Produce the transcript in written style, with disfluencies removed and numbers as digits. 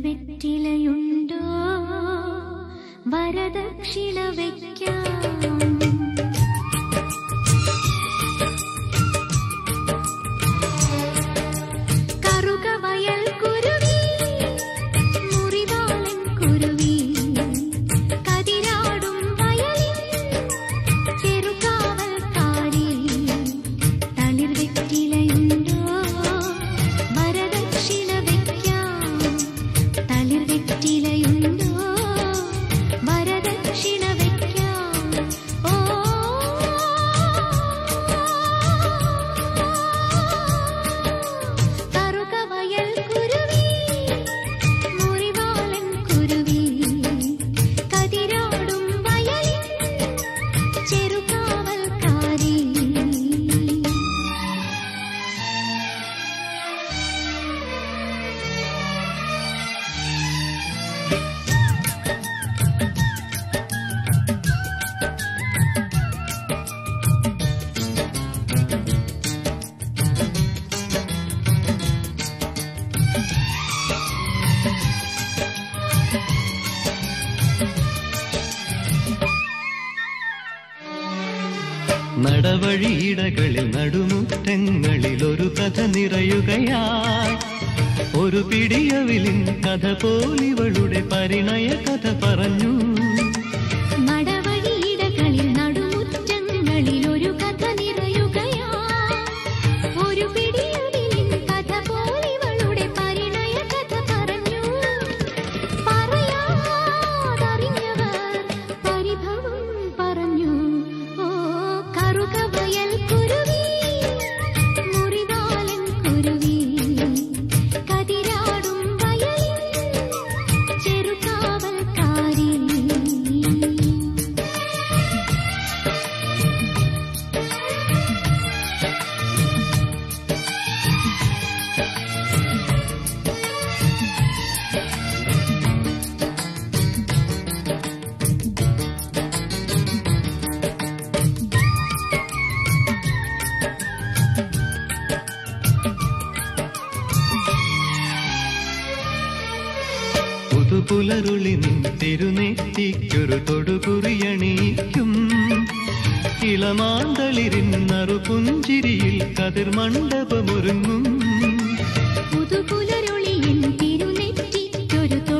വെറ്റിലയുണ്ടോ വരദക്ഷിണ വയ്ക്കാം. നടവഴിയിടകളിൽ നടുമുറ്റങ്ങളിൽ ഒരു കഥ നിറയുകയായി. ഒരു പിടിയവിലിൻ കഥ പോലിവളുടെ പരിണയ കഥ പറഞ്ഞു. നടവഴിയിടകളിൽ നടുമുറ്റങ്ങളിൽ ഒരു കഥ നിറയുകയായി. ഒരു പിടിയവിലിൻ കഥ പോലിവളുടെ പരിണയ കഥ പറഞ്ഞു. പറയാതറിഞ്ഞവർ പരിഭവം പറഞ്ഞു. കറുകവയൽ കുരുവി മുറിവാലൻ കുരുവി കതിരാടും വയലിൻ ചെറുകാവൽക്കാരി. പുലരുളി നിൻ തിരുനെറ്റിക്കൊരു തൊടുകുറിയണിയിക്കും. ഇളമാന്തളിരിൻ നറുപുഞ്ചിരിയിൽ കതിർമണ്ഡപമൊരുങ്ങും. പുതുപുലരുളിയിൽ തിരുനെറ്റിക്കൊരു